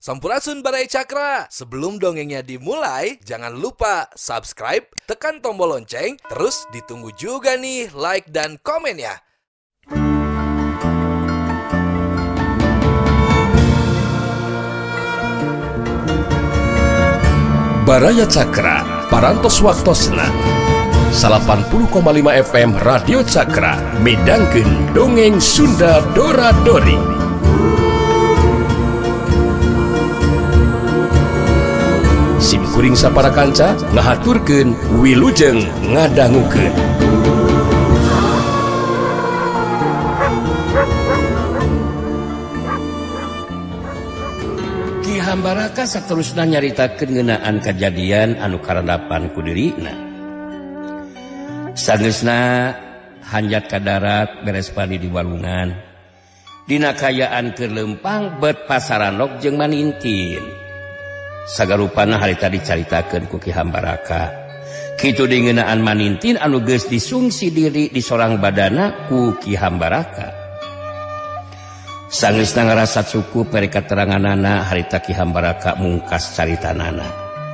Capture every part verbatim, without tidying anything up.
Sampurasun Barai Cakra. Sebelum dongengnya dimulai, jangan lupa subscribe, tekan tombol lonceng, terus ditunggu juga nih like dan komen ya. Baraya Cakra, parantos waktosna delapan puluh koma lima F M Radio Cakra, midangkeun dongeng Sunda Dora-Dori. Simkuring sapara kanca ngahaturkeun wilujeng ngadangukeun. Ki Hambaraka saterusna nyaritakeun ngeunaan kajadian anu karandapan ku dirina. Sageusna hanjat ka darat beres padi di walungan. Dina kayaan keur lempang bet pasaranok jeung manintin. Sagarupana harita dicaritakeun ku Ki Hambaraka. Kitu di ngeunaan manintin anu geus disungsi diri di sorang badana ku Ki Hambaraka. Sangeusna ngarasa cukup bari kateranganana harita Ki Hambaraka mungkas caritanana.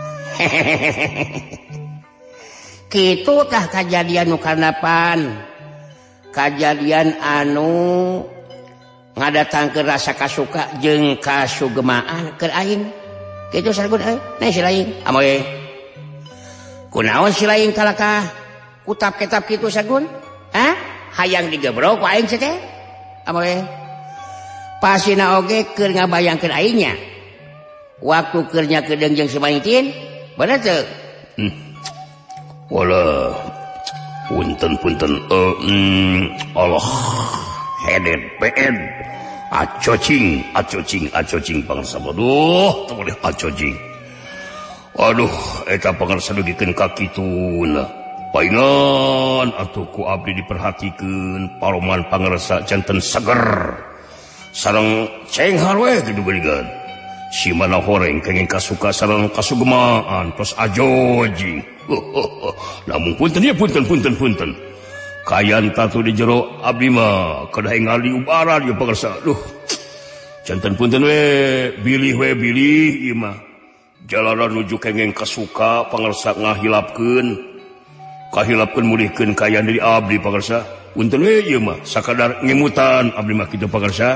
Kitu tah kajadian nu karandapan. Kajadian anu ngadatangkeun rasa kasuka jeung kasugemaan keur aing. Kitu sargun euy, nah si lain amoy. Kunaon si lain kalakah kutap-ketap kitu sargun? Hah? Hayang digebrok ku aing teh? Amoy. Pasina oge keur ngabayangkeun aing nya. Waktu keur nyakedeung jeung Sumaintin, bener teu? Hmm. Wala punten-punten eh mm, Allah. Hedet peen. Acocing, acocing, acocing bangsa bodoh, tak boleh acocing. Aduh, eta pangarsa dugikeun ka kituna. Paingan atuh ku abdi diperhatikeun paroman pangarsa janten seger. Sareng cenghar we kitu geuningan. Si mana horeng kenging kasuka sareng kasugemaan tos ajojing. Namun punten ya punten punten punten. Kayan tatu di jero abdi mah kedah ngali ubaran ya pangarsa. Duh. Janten punten we bilih we bilih ieu mah. Jalanan nuju kengeng kasuka pangarsa ngahilapkeun. Kahilapkeun mulihkeun kayan dari abdi pangarsa. Punten we ieu mah sakadar ngemutan abdi mah kitu pangarsa.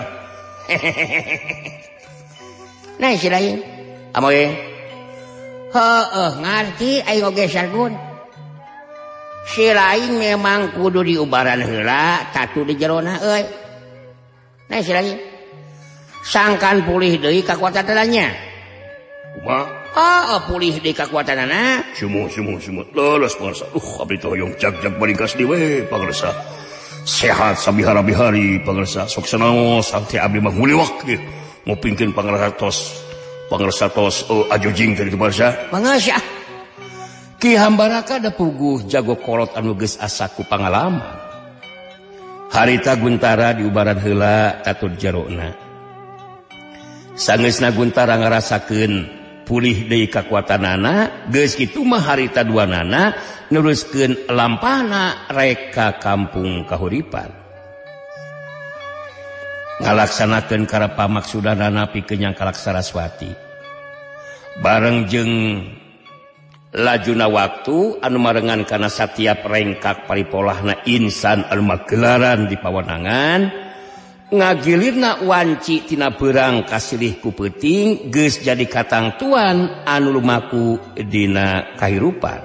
Nah si lain. Amoy. Heueuh ngarti aing oge sargun. Si lain memang kudu diubaran heula tatu di jerona euy. Nah si lain. Sangkan pulih deui kakuatanana. Kumaha? Ah, pulih deui kakuatanana. Sumu sumu sumu. Leles pangarsa. Uh, abdi teh hoyong jag-jag baringkas deui we pangarsa. Sehat sabihara-bihari pangarsa. Sok sanaos santai abdi mah nguliwak ge. Ngupingkeun pangarsa tos. Pangarsa tos uh, ajojing teh ditu pangarsa. Pangarsa. Ki Hambaraka da puguh jago kolot anu geus asa ku pangalaman. Harita Guntara diubaran heula tatur jerona. Sangeusna Guntara ngarasakeun pulih deui kakuatanana, geus kitu mah harita duanana neruskeun lampahna rek ka kampung kahuripan. Ngalaksanakeun karep pamaksudanana pikeun nyang Kalak Saraswati. Bareng jeung lajuna waktu anu marengan kana satiap rengkak paripolahna insan anu magelaran di pawenangan ngagilirna wanci tina beurang kasilih ku peuting geus jadi katangtuan anu lumaku dina kahirupan.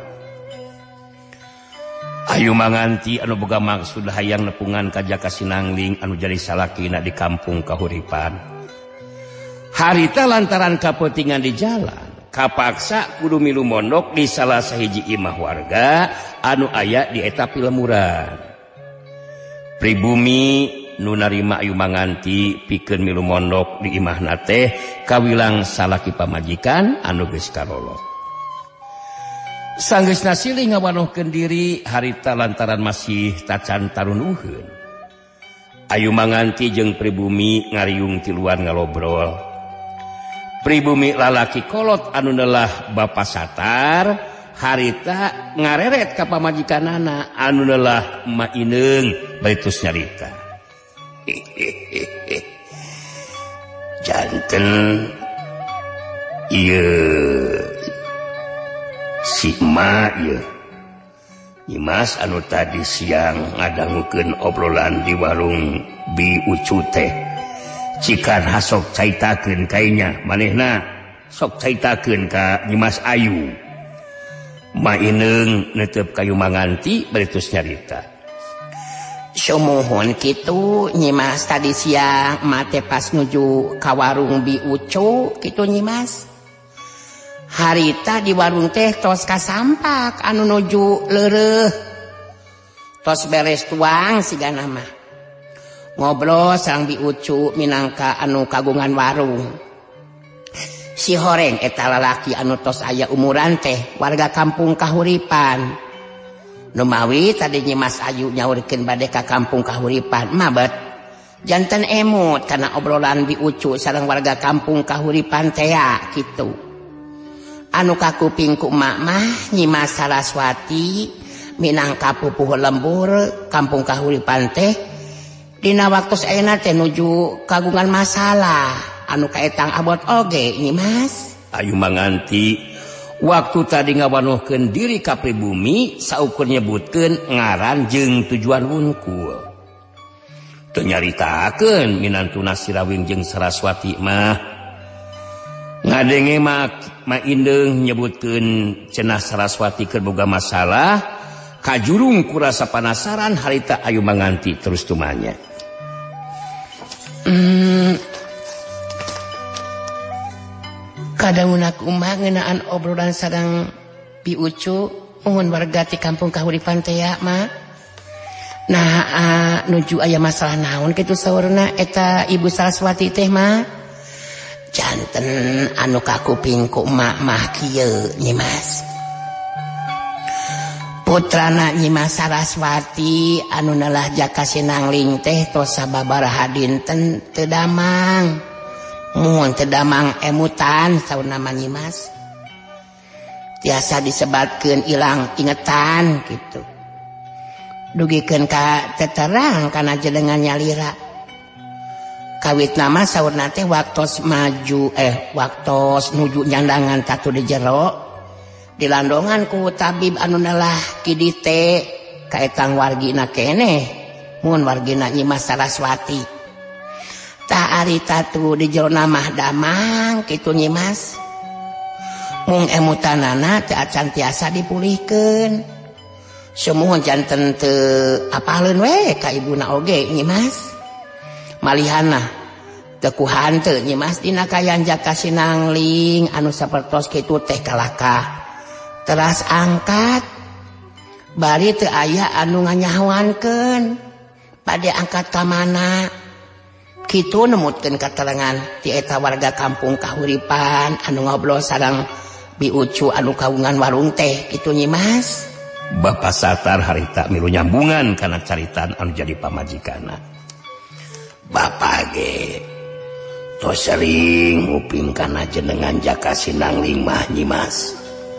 Ayu manganti anu boga maksud hayang nepungan ka Jaka Sinangling anu jadi salakina di kampung kahuripan. Harita lantaran kapeutingan di jalan kapaksa kudu milu mondok di salah sahiji imah warga anu aya di eta Pilemuran. Pribumi nu narima ayu manganti pikeun milu mondok di imahna teh kawilang salaki pamajikan anu geus karolo. Sanggeusna silih ngawanohkeun diri harita lantaran masih tacan tarunuheun. Ayu manganti jeung pribumi ngariung tiluan ngalobrol. Pribumi lalaki kolot anu neulah bapa satar harita ngareret ka pamajikanana anu neulah emak ineung baitus nyarita. Janten Iya si emak ya Nyimas anu tadi siang ngadangukeun obrolan di warung Bi Ucu teh cikan hasok caitakeun kaynya manehna sok caitakeun ka Nyimas Ayu Ma Ineng netep kayu manganti baritus nyarita Sumuhun kitu Nyimas tadi siang mate pas nuju ka warung Bi Ucu kitu Nyimas harita di warung teh tos kasampak anu nuju leureuh tos beres tuang sigana mah ngobrol sareng Bi Ucu minangka anu kagungan warung si horeng eta lalaki anu tos aya umuran teh warga kampung kahuripan nu mawi tadi Nyimas Ayu nyaurkeun bade ka kampung kahuripan mabet janten emut kana obrolan Bi Ucu sareng warga kampung kahuripan teh kitu anu kakuping ku emak mah Nyimas Saraswati minangka pupuh lembur kampung kahuripan teh dina waktos ayeuna teh nuju kagungan masalah anu kaetang abot oge Nyimas Ayu manganti waktu tadi ngawanuhkeun diri ka pribumi saukur nyebutkeun ngaran jeung tujuan wungkul teu nyaritakeun minantuna Sirawing jeung Saraswati mah ngadenge mak Ma Indeng nyebutkeun cenah Saraswati keur boga masalah kajurung ku rasa panasaran harita Ayu manganti terus tumanya hmm, kadauna kumaha ngeunaan obrolan sareng Bi Ucu muhun warga ti kampung kahuripan teh ya mah nah uh, nuju aya masalah naon kitu saurna eta Ibu Saraswati teh mah janten anu kakuping ku emak mah kieu Nyimas putrana Nyimas Saraswati anu nalah Jaka Sinangling teh tos sababaraha dinten teu damang mun teu damang emutan saurna mah Nyimas tiasa disebatkeun ilang ingetan kitu dugikeun ka teterang kana jenengan nyalira kawit nama saurna teh waktos maju eh waktos nuju nyandangan tatu di jero dilandongan ku tabib anu nalah kidite kaetang wargina keneh mun wargina Nyimas Saraswati ta ari tatu di jero namah damang kitu Nyimas mung emutanana teu acan tiasa dipulihkeun sumuhun janten teu apaleun we ka ibuna oge Nyimas malihana teu hanteu Nyimas dina kayan Jaka Sinangling anu sapertos kitu teh kalaka teras angkat bari teu aya anu nganyahoankeun bade angkat ka mana kitu nemutkeun katerangan ti eta warga kampung kahuripan anu ngobrol sareng Bi Ucu anu kagungan warung teh kitu Nyimas Bapa satar harita milu nyambungan kana caritan anu jadi pamajikanna Bapak ge tos sering nguping kana jenengan Jaka Sinangling mah Nyimas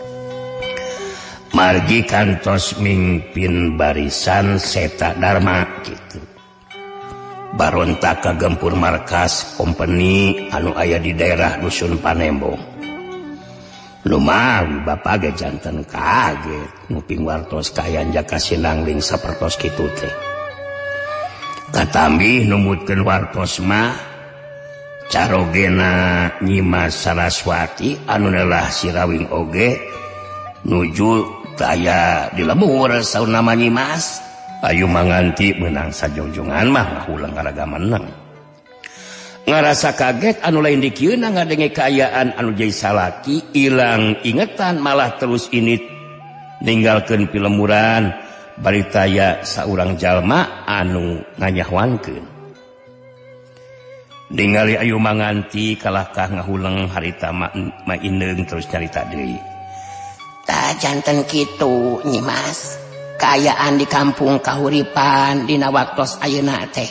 margi kantos mimpin barisan Seta Dharma gitu baronta kagempur markas kompeni anu aya di daerah Dusun Panembong lumawi Bapak ge janten kaget nguping wartos kayan Jaka Sinangling sapertos kitu teh katambi numutkeun wartos mah carogena Nyimas Saraswati anu nalah Sirawing oge nuju taya di lemur saur nama Nyimas Ayu manganti menang sajongjongan mah ngahulang garaga menang ngarasa kaget anu lain dikieuna ngadenge kaayaan anu jadi salaki ilang ingetan malah terus ini ninggalkeun pilemuran baritaya saurang jalma anu nganyahwankeun ningali Ayu manganti kalahkah ngahuleng harita Ma, Ma Ineng terus carita deui tah janten kitu Nyimas kaayaan di kampung kahuripan dina waktos ayeuna teh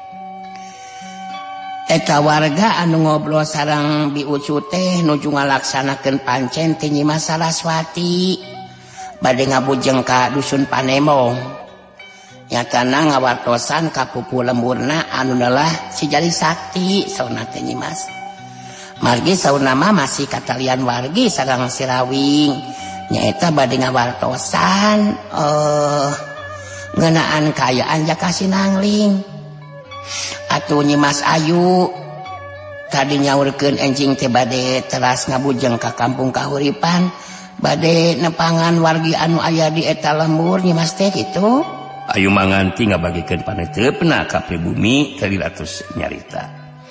eta warga anu ngobrol sareng Bi Ucu teh nuju ngalaksanakeun pancen ti Nyimas Saraswati bade ngabujeng ka Dusun Panembong nyatana ngawartosan ka pupuh lemburna anu nalah si Jali Sakti sauna teh Nyimas margi saunama masih katalian wargi sareng sirawing nyaeta bade ngawartosan eh ngeunaan kayaan Jaka Sinangling atuh Nyimas Ayu tadi nyaurkeun enjing teh bade teras ngabujeng ka kampung kahuripan bade nepangan wargi anu aya di eta lembur Nyimas teh kitu. Ayu manganti ngabagikeun paneteupna ka pribumi keur ratus nyarita.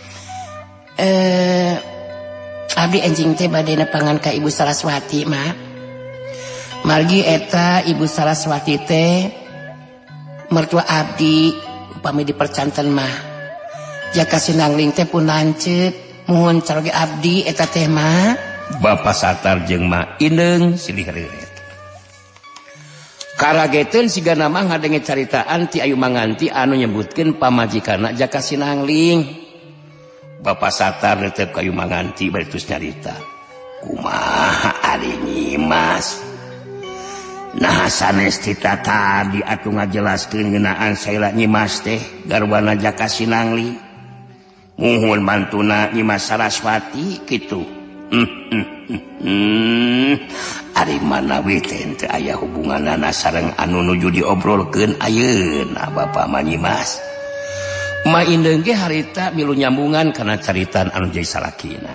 Eh abdi enjing teh bade nepangan ka Ibu Saraswati mah. Margi eta Ibu Saraswati teh mertua abdi upami dipercanten mah Jaka Sinangling teh pun lanceuk muhun caroge abdi eta teh mah Bapak Satar jeung Ma Indeung silih reureut. Karageteun siga nama ngadenge caritaan ti Ayu Manganti anu nyebutkeun pamajikanna Jaka Sinangling. Bapak Satar netep ka Ayu Manganti bari tos nyarita. Kumaha ari Nyimas? Nah sanes tita tadi atuh ngajelaskeun ngeunaan saela Nyimas teh garwana Jaka Sinangling. Muhun mantuna Nyimas Saraswati kitu. Hmm, hmm, hmm, hmm. Ari manawi teh teu aya hubunganana sareng anu nuju diobrolkeun ayeuna Bapak mah Nyimas. Ma Indeung ge harita milu nyambungan kana caritan anu jadi salakina.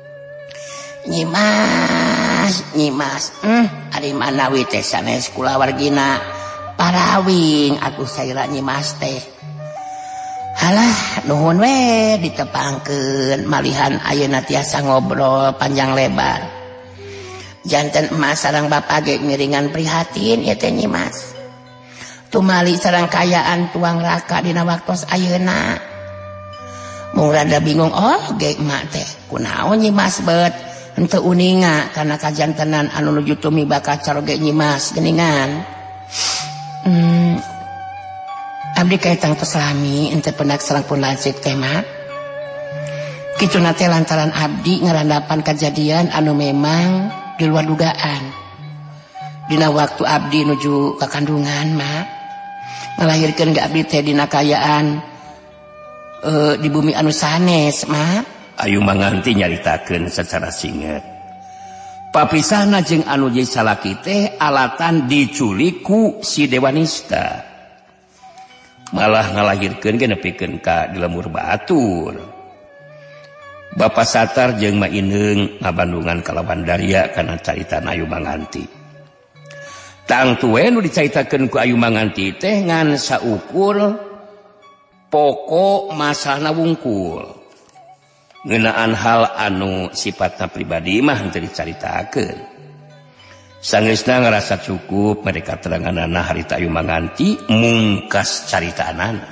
Nyimas, Nyimas, hmm, ari manawi teh sanes kulawargina parawing atuh saira Nyimas teh. Halah, nuhun we ditepangkeun malihan ayeuna tiasa ngobrol panjang lebar. Janten emas sareng bapak ge ngiringan prihatin ieu teh Nyimas. Tumali sareng kayaan tuang raka dina waktos ayeuna. Mung rada bingung oh ge emak teh kunaon Nyimas beut henteu uninga kana kajantenan anu nuju tumiba ka caroge Nyimas geuningan. Hmm. Abdi kaitang peslami ente penak sareng pun lanceuk teh mah. Kituna teh lantaran abdi ngarandapan kejadian anu memang di luar dugaan. Dina waktu abdi nuju ka kandungan mah ngalahirkeun ge abdi teh dina kayaan e, di bumi anu sanes mah. Ayu Manganti nyaritakeun secara singkat. Papisahna jeung anu jadi salaki teh alatan diculik ku si Dewanista. Malah ngalahirkeun ge nepikeun ka di lembur batur. Bapak Satar jeung Ma Indeung ngabandungan kalawan Daria kana carita Ayu Manganti. Tangtu we nu dicaritakeun ku Ayu Manganti teh ngan saukur pokok masalahna wungkul. Ngeunaan hal anu sifatna pribadi mah henteu dicaritakeun. Sangeusna ngarasa cukup mereka teranganana harita Ayu Manganti mungkas caritaanana.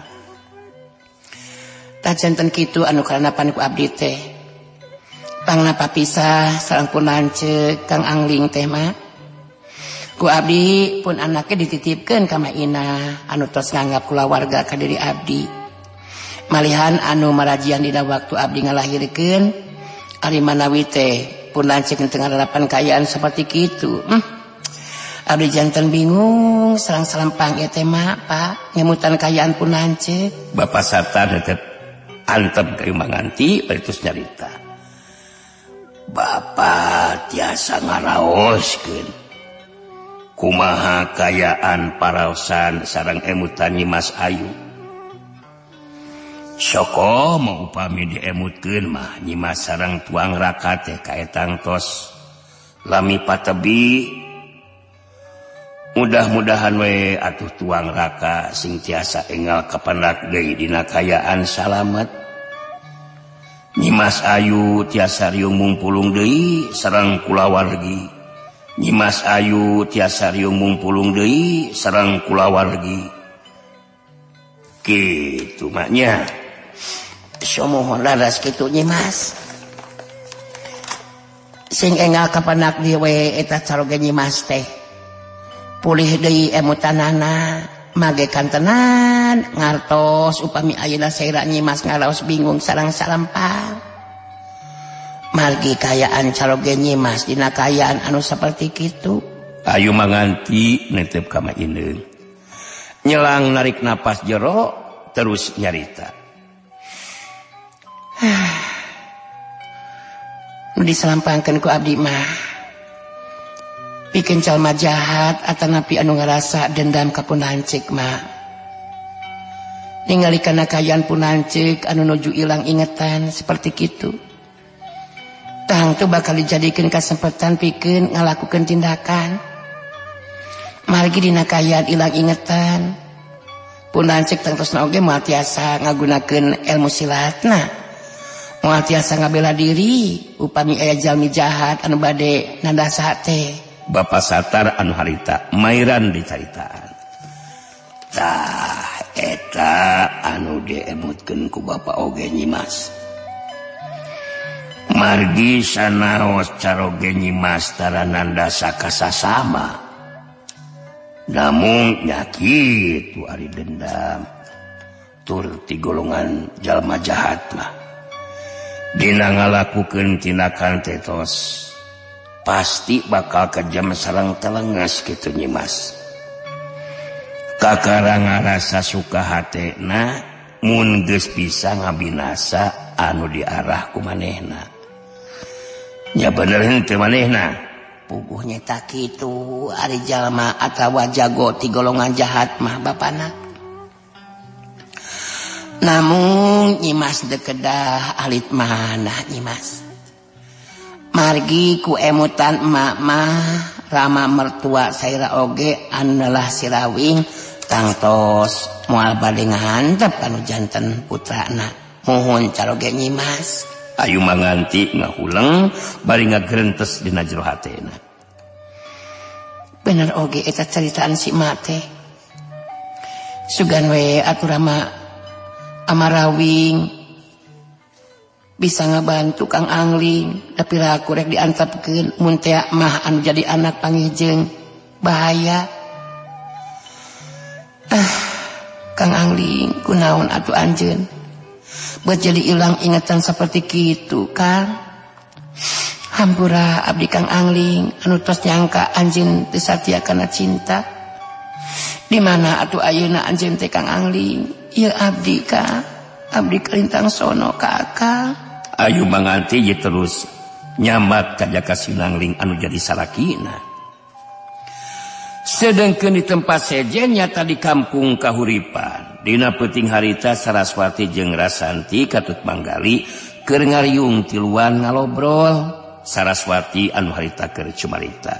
Tah janten kitu anu karanapan ku abdi teh. Pangna papisah sareng pun lanceuk Kang Angling teh mah. Ku abdi pun anake dititipkeun ka Maina anu tos nganggap kulawarga ka diri abdi. Malihan anu marajian dina waktu abdi ngalahirkeun ari manawi teh pun lanceuk teu ngaranapan kayaan seperti kitu. Hmm. Abdi janten bingung sareng salempang ieu teh mah Pak ngemutan kayaan pun lanceuk. Bapak Satar tetep antep ka Ayu Manganti bari tos nyarita. Bapak tiasa ngaraoskeun kumaha kayaan paraosan sareng emutan Nyimas Ayu. Soko mau upami diemutkeun mah Nyimas sareng tuang raka teh kaetang tos lami patebi. Mudah-mudahan we atuh tuang raka sing tiasa enggal kapendak deui dina kayaan salamet. Nyimas Ayu tiasa riung mumpulung deui sareng kulawargi. Nyimas Ayu tiasa riung mumpulung deui sareng kulawargi. Kitu maknya. Samohon laras kitu Nyimas. Sing enggal kapendak dieu we eta caroge Nyimas teh. Pulih deui emutanana magekan tenan ngartos upami ayeuna saira Nyimas ngaraos bingung sareng salempang. Margi kayaan caroge Nyimas dina kayaan anu saperti kitu. Ayu Manganti netep ka Ma Indeung. Nyelang narik napas jero terus nyarita. diselampangkeun ku abdi mah pikeun jalma jahat atanapi anu ngarasa dendam ka Punancik mah ningali kana kayaan Punancik anu nuju ilang ingetan seperti kitu tang tu bakal dijadikeun kasempatan pikeun ngalakukeun tindakan margi dina kayaan ilang ingetan Punancik tangtosna oge moal tiasa ngagunakeun ilmu silatna moal tiasa ngabela diri upami aya jalmi jahat anu bade nandasa teh Bapak Satar anu harita mairan dicaritaan tah eta anu diemutkeun ku Bapak oge Nyimas margi sanaos caroge Nyimas tarananda sakasasama namun nyakit tu ari dendam tur ti golongan jalma jahat mah dina ngalakukeun tindakan tetos pasti bakal kejam sareng telenges kitu Nyimas kakarang rasa suka hatena mun geus bisa ngabinasa anu diarah ku manehna nya bener henteu manehna puguh nyeta kitu ari jalma atawa jago ti golongan jahat mah bapana namun Nyimas dekedah alit manah Nyimas margi ku emutan emak mah rama mertua saira oge analah sirawing tangtos moal bade ngahantep anu janten putrana muhun caroge Nyimas ayu manganti ngahuleng bari ngagrentes dina jero hatena bener oge eta caritaan si emak teh sugan we atuh rama amarawing bisa ngabantu Kang Angling tapi raku rek diantapkeun mun teh mah anu jadi anak pangijeng bahaya ah Kang Angling kunaon atuh anjeun buat jadi ilang ingatan seperti kitu Kang hampura abdi Kang Angling anu tos nyangka anjeun teu satia kana cinta di mana atuh ayeuna anjeun teh Kang Angling ieu abdi Kang abdi kalintang sono ka Akang ayu manganti ye terus nyambat ka Jaka Sinangling anu jadi salakina sedengkeun di tempat sejen nyata di kampung kahuripan dina peuting harita Saraswati jeung Rasanti katut manggali keur ngariung tiluan ngalobrol Saraswati anu harita keur cumarita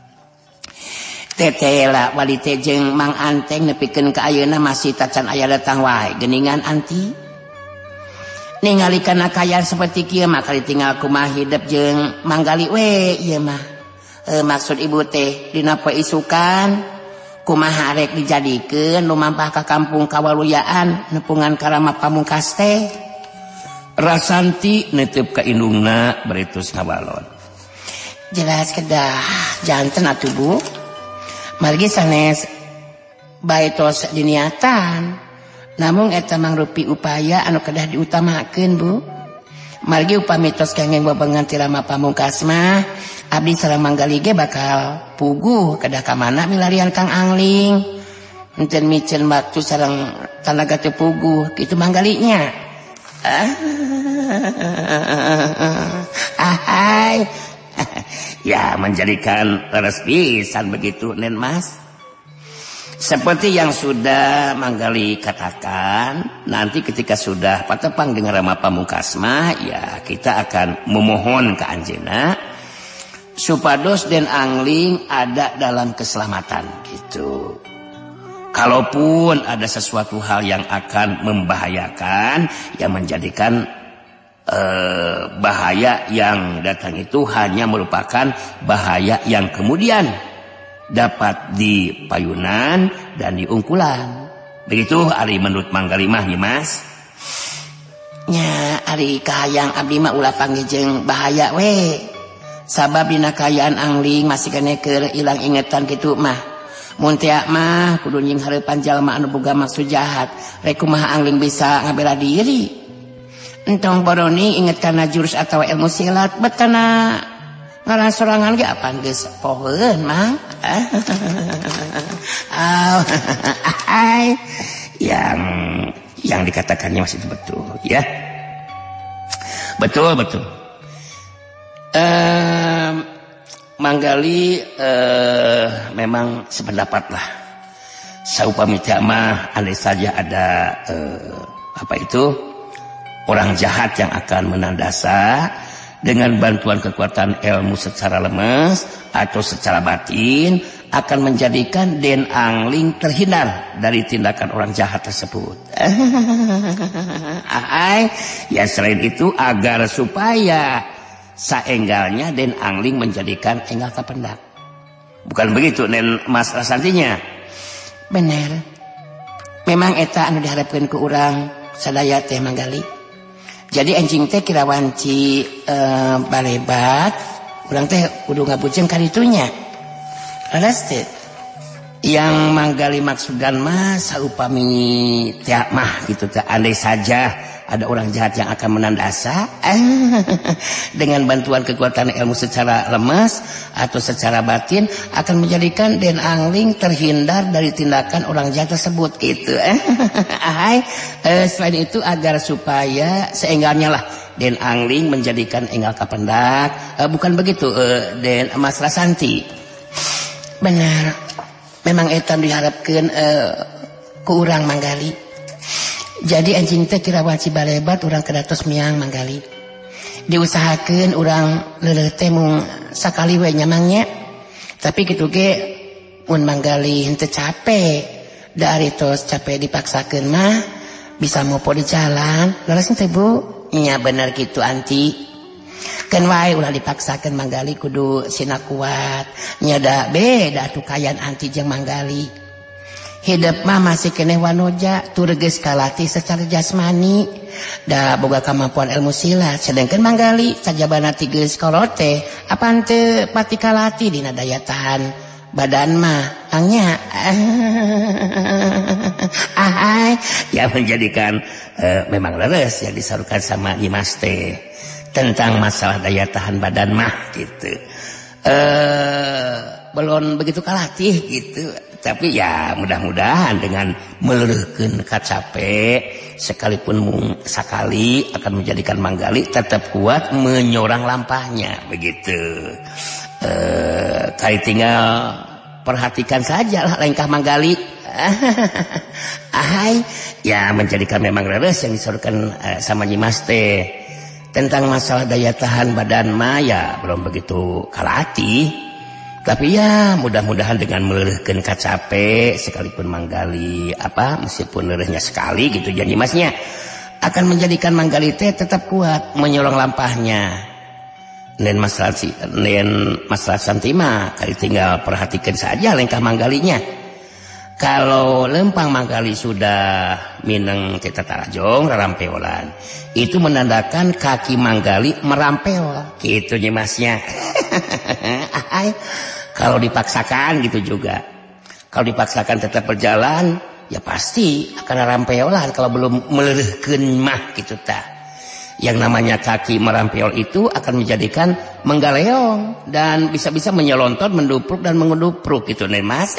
tetela wali teh jeung Mang Anteng nepikeun ka ayeuna masih tacan aya datang wae geuningan anti ningali kana kayaan seperti kieu mah kali tinggal kumaha hidup jeung manggali we ieu mah e, maksud ibu teh dina poe isukan kumaha rek dijadikeun lumampah ka kampung kawaluyaan nepungan karama pamungkas teh Rasanti netep ka indungna beretus ngabalon jelas kedah janten atuh Bu margi sanes baetos diniatan namun eta mangrupi upaya anu kedah diutamakeun Bu margi upami tos kenging babengan ti Rama Pamungkas mah abdi sareng manggali ge bakal puguh kedah ka mana milarian Kang Angling enten micen waktu sareng tanaga teu puguh kitu manggalinya ahai ya menjadikan leres pisan begitu Nen Mas seperti yang sudah manggali katakan nanti ketika sudah patepang dengan Rama Pamungkas mah ya kita akan memohon ke anjeunna supados Den Angling ada dalam keselamatan gitu. Kalaupun ada sesuatu hal yang akan membahayakan yang menjadikan eh, bahaya yang datang itu hanya merupakan bahaya yang kemudian dapat dipayunan dan diungkulan. Begitu ari menurut manggali mah Mas. Nya ari kahayang abdi mah ulah panggih bahaya we. Sabab dina kayaan Angling masih kene keur ilang ingetan kitu mah. Mun teh mah kudu nying hareupan jalma anu boga maksud jahat. Rek kumaha Angling bisa ngabela diri. Entong boroni inget kana jurus atau ilmu silat betana ngaran sorangan ge apaan geus poheun Mang. yang yang dikatakannya masih betul ya. Betul betul. eh, manggali eh, memang sependapat lah. Saupami mah andai saja ada eh, apa itu orang jahat yang akan menandasa dengan bantuan kekuatan ilmu secara lemes atau secara batin akan menjadikan Den Angling terhindar dari tindakan orang jahat tersebut. Ahai, ya selain itu agar supaya saenggalnya Den Angling menjadikan enggal kapendak. Bukan begitu Nen Mas Rasantinya? Bener. Memang eta anu diharapkeun ku urang sadaya teh manggali. Jadi anjing teh kira wanci uh, balebat, urang teh kudu ngabujeung ka ditunya. Leres teh. Yang manggali maksudan mah saupami teh mah gitu teh andai saja ada orang jahat yang akan menandasa dengan bantuan kekuatan ilmu secara lemas atau secara batin akan menjadikan Den Angling terhindar dari tindakan orang jahat tersebut gitu. Ahai, eh, selain itu agar supaya seenggaknya lah Den Angling menjadikan enggal kapendak. Eh, bukan begitu eh, Den Mas Rasanti? Benar, memang etan diharapkan eh, ku urang manggali. Jadi anjing teh kira wanci balebat urang kedatos miang manggali. Diusahakeun urang leuleuh teh mung sakali we nyamangnya. Tapi kitu ge mun manggali henteu capek, da ari tos capek dipaksakeun mah bisa mopo di jalan. Leres teh Bu? Nya bener kitu anti. Keun wae ulah dipaksakeun manggali kudu sina kuat. Nya da beda atuh kayan anti jeung manggali. Hidup mah masih keneh wanoja turgeus kalatih secara jasmani da boga kemampuan ilmu silat sedangkan manggali sajabana ti geus korote apaan teu pati kalatih dina daya tahan badan mah angnya. Ahai, Ya menjadikan uh, memang leres yang disarukan sama Nyimas teh tentang masalah daya tahan badan mah gitu. Uh, belum begitu kalatih gitu. Tapi ya mudah-mudahan dengan meleureukkeun kacape sekalipun mung sakali akan menjadikan manggali tetap kuat menyorang lampahnya begitu. Eh kali tinggal perhatikan saja lah langkah manggali. Ahai, ya menjadikan memang leres yang disarukan eh, sama Nyimas teh tentang masalah daya tahan badan mah ya belum begitu kalatih. Tapi ya mudah-mudahan dengan meleureukkeun kacape sekalipun manggali apa meskipun leureurnya sekali gitu janji Masnya akan menjadikan manggali teh tetap kuat menyorong lampahnya. Nen Mas Ransi, nen Mas Rasanti mah kali tinggal perhatikan saja langkah manggalinya. Kalau lempang manggali sudah mineng kita tarajong rarampeolan itu menandakan kaki manggali merampeol gitu nya Masnya. Kalau dipaksakan gitu juga. Kalau dipaksakan tetap berjalan, ya pasti akan rampeolan kalau belum meleureukkeun mah gitu tah. Yang namanya kaki merampeol itu akan menjadikan menggaleong dan bisa-bisa menyelontot, mendupruk dan mengedupruk gitu nih Mas.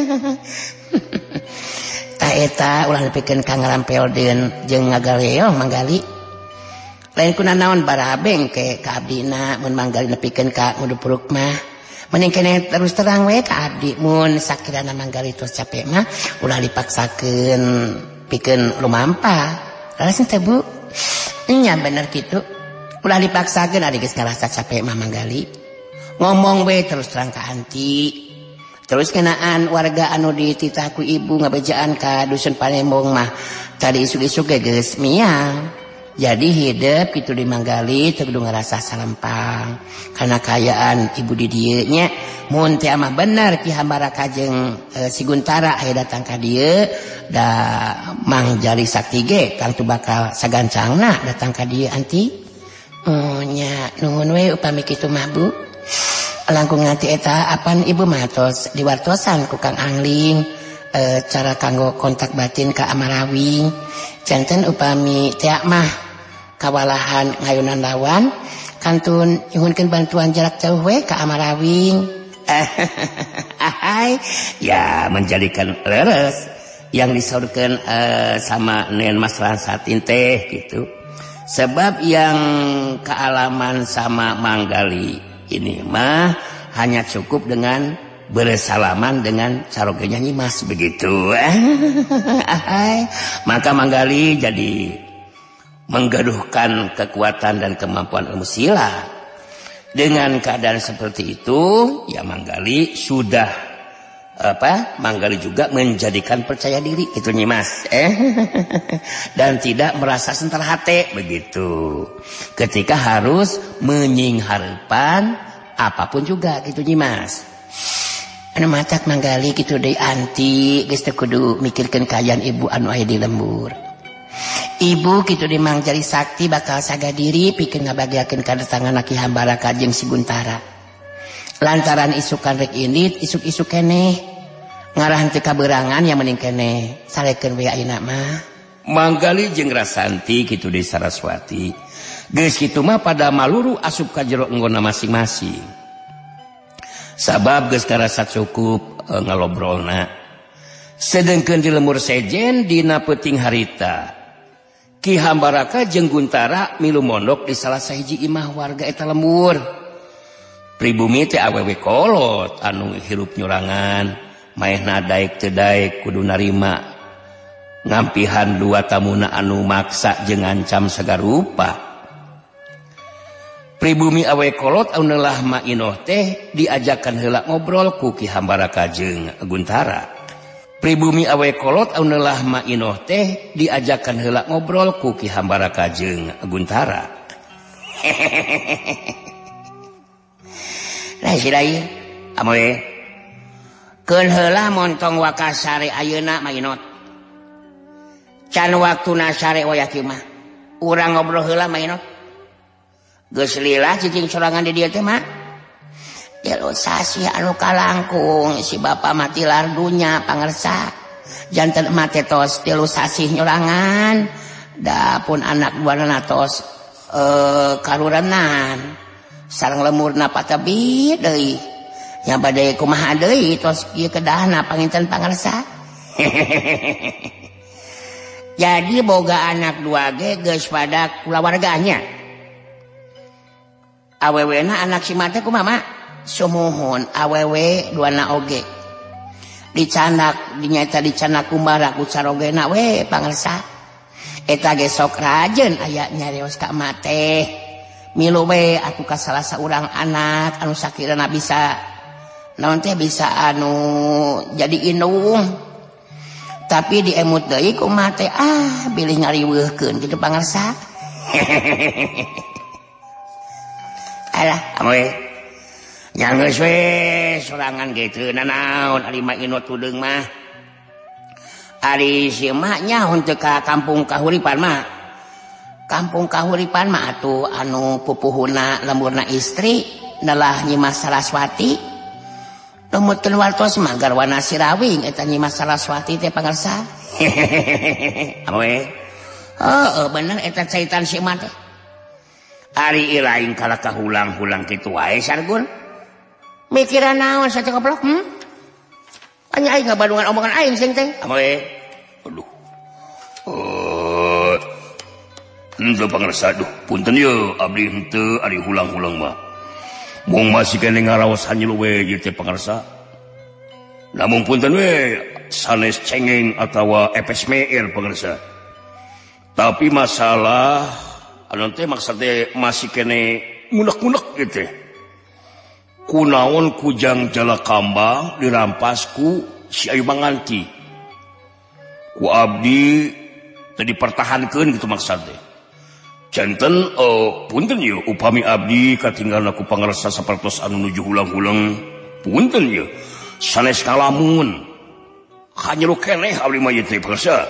Tah eta ulah nepikeun ka ngarampeol deun jeung ngagaleong manggali. Lain kunaon barabeng ke ka abdina mun manggali nepikeun ka ngudupruk mah. Mending kene terus terang we ka abdi mun sakirana manggali tos capek mah ulah dipaksakeun pikeun lumampah. Laras teh Bu? Nya bener kitu. Ulah dipaksakeun ari geus ngarasa capek mah manggali. Ngomong we terus terang ka anti. Terus kenaan warga anu dititah ku ibu ngabejaan ka dusun Palembang mah tadi isuk-isuk ge geus miang. Jadi hidup gitu di manggali teu kudu ngarasa salempang karena kayaan ibu di dieu nya mun teh mah bener Ki Hambara kajeng e, si Guntara aya datang ka dieu da Mang Jali Sakti ge kang tu bakal sagancangna datang ka dieu anti. Oh nya nuhun we upami kitu mah Bu. Langkung nganti eta apan ibu mah tos diwartosan ku Kang Angling e, cara kanggo kontak batin ka Amarawing. Janten upami teh mah kawalahan ngayunan lawan kantun nyuhunkeun bantuan jarak jauh we ka Amarawing. Ahai, ya menjadikan leres yang disaurkeun uh, sama Nen Mas Rasanti teh gitu. Sebab yang kealaman sama Manggali ini mah hanya cukup dengan bersalaman dengan carogenya Nyimas begitu. Maka Manggali jadi menggaduhkan kekuatan dan kemampuan ilmu silat. Dengan keadaan seperti itu, ya Manggali sudah apa? Manggali juga menjadikan percaya diri itu Nyimas, eh, dan tidak merasa sentar hati begitu. Ketika harus menyingharpan apapun juga gitu Nyimas. Anu matak Manggali gitu deui anti, geus teu kudu mikirkeun kaayaan ibu anu aya di lembur. Ibu gitu di Mangjari Sakti bakal saga diri pikeun ngabagiakeun kadatangan Ki Hambaraka jeung si Guntara. Lantaran isukan rek indit isuk-isuk keneh ngarahan teu kaberangan yang mending keneh sarekeun we ayeuna mah. Manggali jeung Rasanti gitu di Saraswati geus kitu mah pada maluru asup ka jero enggona masing-masing. Sabab geus karasa cukup e, ngalobrolna. Sedengkeun di lembur sejen dina peuting harita Ki Hambaraka jeung Guntara milu mondok di salah sahiji imah warga eta lembur. Pribumi teh awewe kolot anu hirup nyurangan, maehna daek teu daek kudu narima ngampihan dua tamuna anu maksa jeung ngancam sagarupa. Pribumi awewe kolot anu lah Mainoh teh diajakan heula ngobrol ku Ki Hambaraka jeung Guntara. Pribumi awe kolot anu lah Mainoh teh diajakan heula ngobrol ku Ki Hambaraka jeung Guntara. Nah sidai amoe keun heula montong wakasare ayeuna Mainoh. Can waktuna sare waya kieu mah. Urang ngobrol heula Mainoh. Geus lila cicing sorangan di dieu teh mah. Jelo sasi anu kalangkung si bapa mati lardunya pangersa janten mati tos tilu sasi nyurangan dapun anak buana tos e, karurenan sareng lemurna patabi deui nya bade kumaha deui tos ieu kedahna panginten pangersa. Jadi boga anak dua ge geus pada kulawarganya awewena anak si mate kumaha sumuhun awewe duana oge dicanak dinyata dicanak kumbara ku carogena we pangersa eta ge sok rajeun aya nyarios ka mate milu we atuh ka salah saurang anak anu sakirana bisa naon teh bisa anu jadi indung tapi diemut deui ku mate ah bilih ngariweuhkeun kitu pangersa. Alah amoe yang geus we sorangan gitu nanaon ari Mainoh tudeung mah ari si emak nyaho teu ka kampung kahuripan mah kampung kahuripan mah atuh anu pupuhuna lemburna istri nalah Nyimas Saraswati numutkeun wartos mah garwana Sirawing eta Nyimas Saraswati teh pangarsa. Amoe heuh bener eta caitan si emak teh ari lain kala kahulang-hulang kitu wae sargun. Mikiran naon saja goblok hmm? Anya aing ngabadungan omongan aing sing teh. Amoe. Aduh. Eh. Henteu pangarsa duh, punten ye abdi henteu ari hulang-hulang mah. Mung masih kene ngaraos hanyilu we ieu teh pangarsa. Namun punten we sanes cengeng atawa epes meer pangarsa. Tapi masalah anu teh maksud teh masih kene ngunek-ngunek ieu teh. Kunaon kujang Jalakamba dirampas ku si Ayu Manganti ku abdi teu dipertahankeun gitu maksud teh janten uh, punten ye upami abdi katinggalna ku pangarsa sapertos anu nuju hulang-hulang punten ye sanes kalamun hanyeru keneh abdi mah ieu teh pangarsa.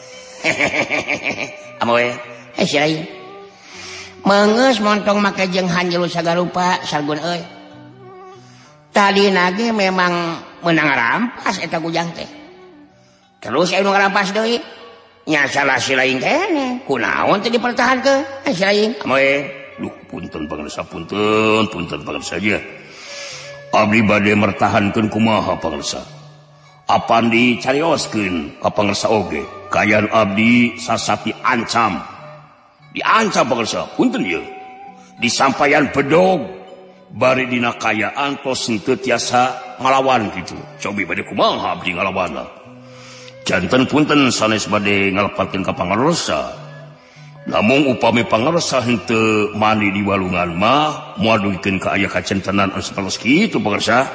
Amoe heh si meungeus montong make jeung hanyeru sagarupa sargun euy. Tadi nage memang menang rampas eta kujang teh. Terus anu ngarampas deui. Nya salah si lain kene. Kunaon teh dipertahankeun? Si lain. Amoe, duh punten pangarsa punten, punten pangarsa saja. Abdi bade mertahankeun kumaha pangarsa. Apan dicarioskeun ka pangarsa oge. Kayan abdi sasati ancam diancam pangarsa punten ieu disampaian bedog bari dina kayaan tos henteu tiasa ngalawan kitu cobi bade kumaha abdi ngalawanna janten punten sanes bade ngalepatkeun ka pangarsa namun upami pangarsa henteu mani di walungan mah moal duikeun ka aya kacentenan anu sapertos kitu pangarsa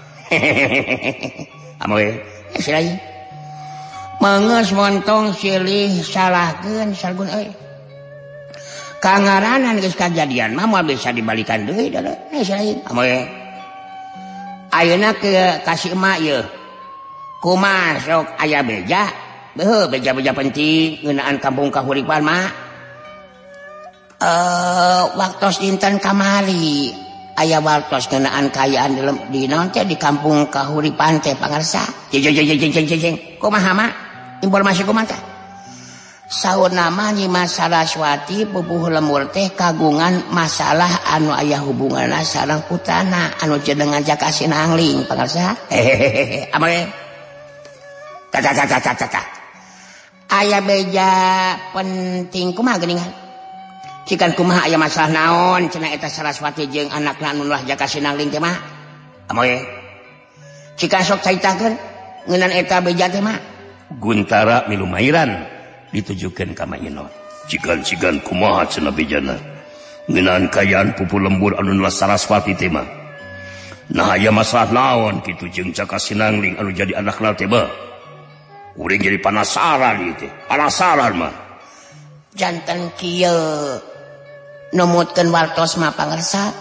amoy silai mangeus montong silih salahkeun sargun euy kangaranan geus kajadian mah moal bisa dibalikan deui da silai amoy ayeuna ke kasih emak ieu kumaha sok aya beja beuh beja-beja penting ngeunaan kampung kahuripan mah eh waktos dinten kamari aya wartos ngeunaan kayaan di di naon teh di kampung kahuripan teh pangarsa jeng jeng jeng jeng jeng kumaha mah informasi kumaha teh sauna mah Nyi Mas Saraswati pupuh lemur teh kagungan masalah anu aya hubunganna sareng putrana anu jenengan Jaka Sinangling pangarsa hehehe amoy tata tata tata tata aya beja penting kumaha geuningan cikan kumaha aya masalah naon cenah eta Saraswati jeung anakna anu lah Jaka Sinangling teh mah amoy cikan sok caritakeun ngeunaan eta beja teh mah Guntara milu mairan ditujukeun ka Mainot cikan-cikan kumaha cenah bejana ngeunaan kayaan pupuh lembur anu lah Saraswati teh mah nah aya masalah naon kitu jeung Jaka Sinangling anu jadi anakna teh mah urang jadi penasaran ieu teh penasaran mah janten kieu numutkeun wartos mah pangarsa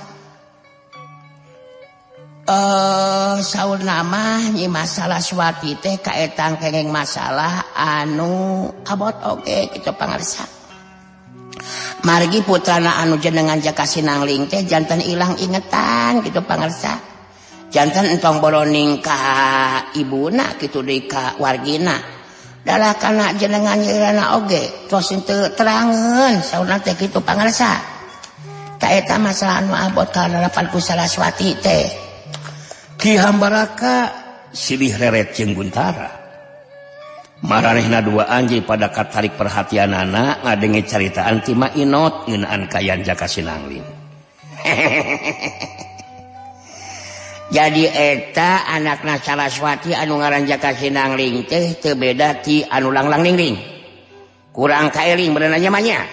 eh saurna mah Nyi Mas Saraswati teh kaetang kenging masalah anu abot oge kitu pangarsa margi putrana anu jenengan Jaka Sinangling teh janten ilang ingetan kitu pangarsa janten entong boroning ka ibuna kitu deui ka wargina dalah kana jenengan nyeurana oge tos henteu terangeun saurna teh kitu pangarsa ta eta masalah anu abot ka lalapan ku Saraswati teh Ki Hambaraka silih reret jeung Guntara maranehna dua anjeun pada katarik perhatianana ngadenge caritaan ti Mainot ngeunaan kayaan Jaka Sinangling jadi eta anakna Saraswati anu ngaran Jaka Sinangling teh teu beda ti anu langlang ningling kurang kaeling beunana nya mah nya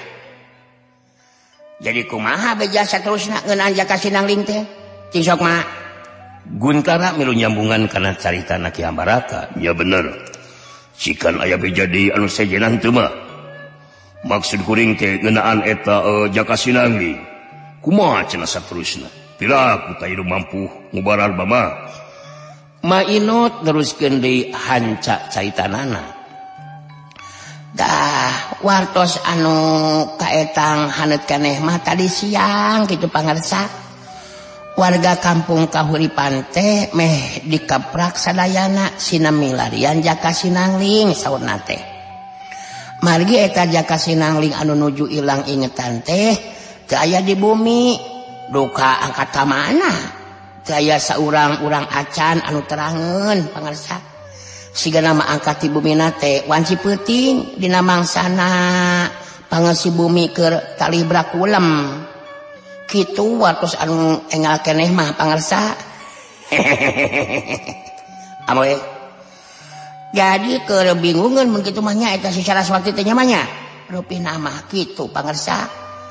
jadi kumaha beja saterusna ngeunaan Jaka Sinangling teh cing sok mah Guntara milu nyambungan kana caritana Ki Hambaraka nya bener cikan aya beja di anu sejenan teu mah maksud kuring teh ngeunaan eta uh, Jaka Sinangling kumaha cenah saterusna piraku tayru mampu ngubarar mama Mainot teruskeun deui hanca caitanana dah wartos anu kaetang haneut keneh mah tadi siang kitu pangarsa warga kampung kahuripan teh meh dikeprak sadayana sina milarian Jaka Sinangling saurna teh margi eta Jaka Sinangling anu nuju ilang ingetan teh teu aya di bumi duka angkat ka mana teu aya saurang-urang acan anu terangeun pangarsa sigana mah angkat di bumina teh wanci peuting dina mangsana pangeusi bumi keur tali brakulem kitu wartos anu engal keneh mah pangarsa amoy jadi keur bingungeun mun kitu mah nya eta si Saraswati teh nya mah nya rupina mah kitu pangarsa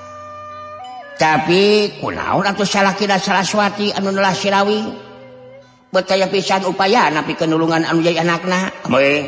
tapi kunaon atuh salakina Saraswati anu neulah Sirawi betaya pisan upaya napi kenulungan anu jadi anakna amoy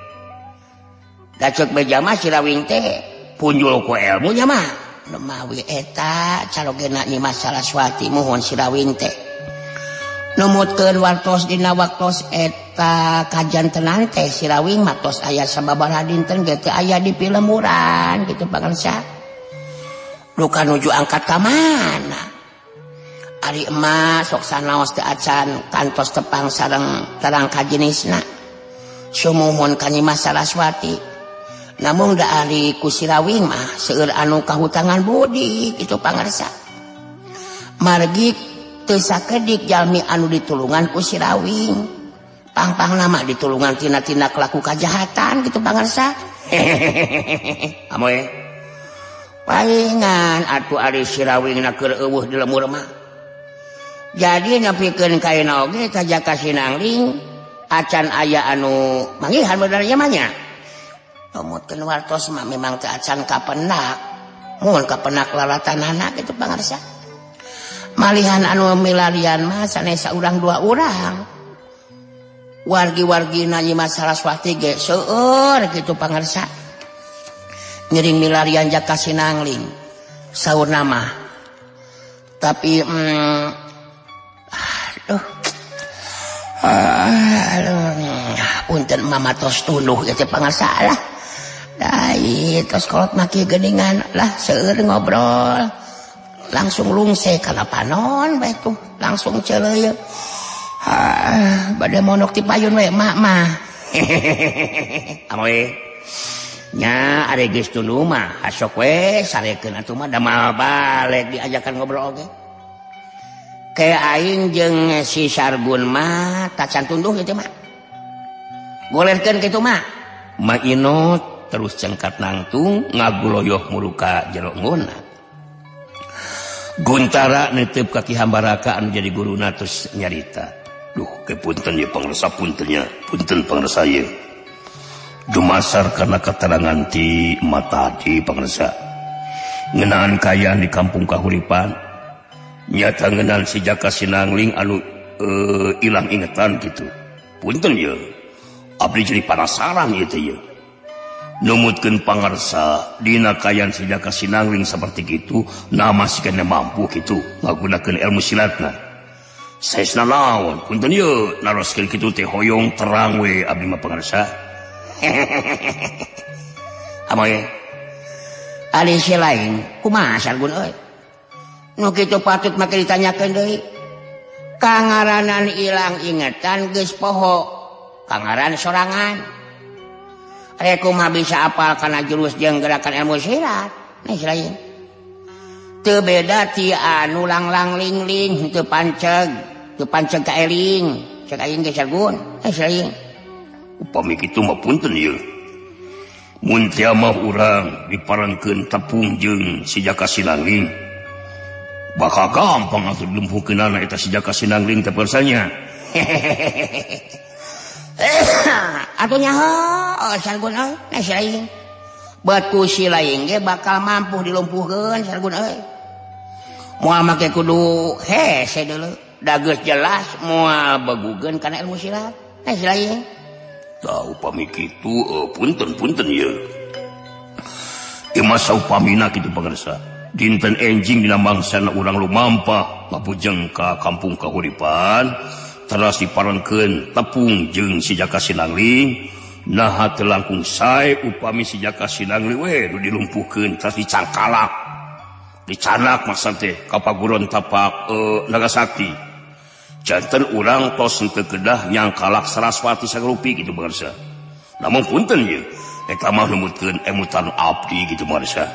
da ceuk beja mah Sirawi teh punjul ku ilmu nya mah lemawi eta calogena Nyi Mas Saraswati mohon Sirawing teh numutkeun wartos dina waktos eta kajantenan teh Sirawing matos aya sababaraha dinten ge teu aya di pilemuran kitu pangarsa luka nuju angkat ka mana ari emak sok sanaos teu acan kantos tepang sareng terang ka jenisna sumuhun ka Nyi Mas Saraswati namun da ari ku Sirawing mah seueur anu kahutangan budi kitu pangarsa margi teu sakedik jalmi anu ditulungan ku Sirawing pang-pang nama ditulungan tina tindak laku kajahatan kitu pangarsa amoy palingan atuh ari Sirawingna keur eueuh di lemur mah. Jadi nepikeun kaina oge ka Jaka Sinangling acan aya anu manggihan benernya mah nya. Numutkeun wartos mah memang teu acan kapendak. Mun kapendak lalatanana kitu pangarsa. Malihan anu milarian mah sanesa urang dua urang. Wargi-wargina Nyi Mas Saraswati ge seueur kitu pangarsa. Ngiring milarian Jaka Sinangling saurna mah. Tapi mm, aduh. Aduh. Punten mama tos tuluh ge teh pangarsa lah. Dai tos kolot maki geuningan lah seueur ngobrol. Langsung lungse kana panon bae tuh, langsung ceuleuy. Ah, bade monok ti payun we mak mah. Amoy. Nya are geus tuluh mah, hasok we sarekeun atuh mah damal balek diajakan ngobrol oge. Kayak aing jeung si Sargun mah tacan tunduh kitu mah. Golerkeun kitu mah. Ma Inot terus cengkat nangtung ngaguloyoh muluka jero nguna. Guntara netep kaki Hambaraka anu jadi guruna terus nyarita. Duh, kepunten ya pangresa puntennya, punten pangresa ye. Dumasar karena keterangan ti mata di pangresa. Ngenaan kayaan di kampung kahuripan. Nyata ngenaan si Jaka Sinangling anu hilang uh, ingetan gitu. Punten ya. Abdi jadi penasaran gitu ya. Numutkeun pangarsa dina kayan si Jaka Sinangling seperti gitu, nama si kena mampu gitu ngagunakeun ilmu silatna. Saesna naon? Punten ye naroskeun kitu teh hoyong terang we abdi mah pangarsa. Amoy. Ali si lain kumaha Sargun euy? Nu kitu patut make ditanyakeun deui. Kangaranan ilang ingetan geus poho. Kangaran sorangan. Kumaha bisa apal kana jurus jeung gerakan ilmu silat. Nah lain. Teu beda ti anu langlang lingling teu panceg, teu panceg ka eling. Cek aing ge Sargun. Eh lain. Upami kitu mah punten ieu. Mun teh mah urang diparengkeun tepung jeung si Jaka Sinangling. Bakal gampang atuh dilumpuhkeunana eta si Jaka Sinangling teh persanya. Atuh nyaho Sargun euy, nah si lain. Batu si lain ge bakal mampu dilumpuhkeun Sargun euy. Moal make kudu hese deuleu, da geus jelas moal begugeun kana ilmu silat. Nah si lain. Tah upami kitu uh, punten-punten ieu. Ieu mah saupamina kitu pangarsa. Dinten enjing dina mangsana urang lumampah mapujeng ka kampung kahuripan. Teras diparengkeun tepung jeung si Jaka Sinangling naha teu langkung sae upami si Jaka Sinangling we nu dilumpuhkeun teras dicangkalak dicanak maksud teh ka paguron tapak uh, Nagasakti. Janten urang tos teu kedah nyangkalak Saraswati sarupi kitu pangarsa. Namun punten ye eta mah numutkeun emutan abdi kitu pangarsa.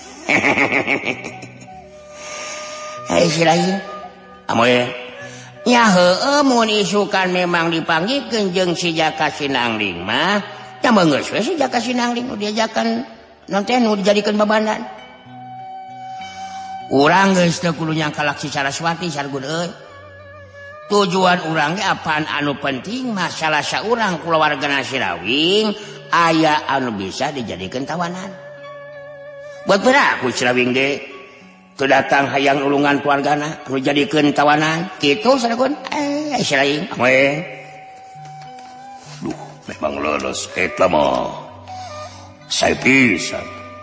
Hei si lain. Amoy. Ya heueuh mun isukan memang dipanggikeun jeung si Jaka Sinangling mah nya beungeus we si Jaka Sinangling nu diajakan non teh nu dijadikeun babandan. Urang geus teu kudu nyangkalak si Saraswati Sargun euy. Tujuan urang ge apaan anu penting masalah saurang kulawargana Sirawing aya anu bisa dijadikeun tawanan. Buat beraku Sirawing ge tu datang hayang ulungan keluargana anu jadikeun tawanan kitu Sargun. Eh si lain we. Duh, memang leres eta mah. Sae pisan.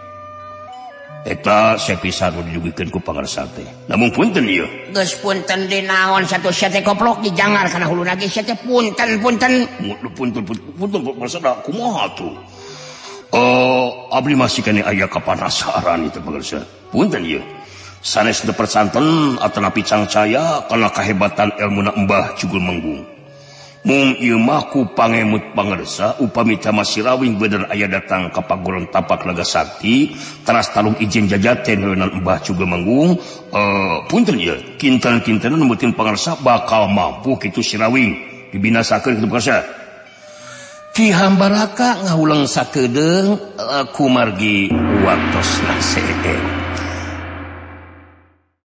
Eta sae pisan nu dijugikeun ku pangarsa teh. Namun punten ieu. Geus punten di naon satu sia teh koplok dijangar kana huluna ge sia teh punten punten. Punten punten punten maksudna kumaha tuh? Oh, abdi masih kene aya kapanasaran itu pangarsa. Punten ieu. Sanes teu persanten atanapi cangcaya kana kahebatan ilmuna Mbah Cugul Menggung. Mung ieu mah ku pangemut pangarsa upami Tama Sirawing bener aya datang ka paguron tapak Nagasakti teras talung ijin jajaten heunan Mbah Cugul Menggung. Uh, punten ieu kinten-kintenan numutkeun pangarsa bakal mampu kitu Sirawing dibinasakeun kitu pangarsa. Ki Hambaraka ngaulang sakedeung uh, kumargi waktosna seueur.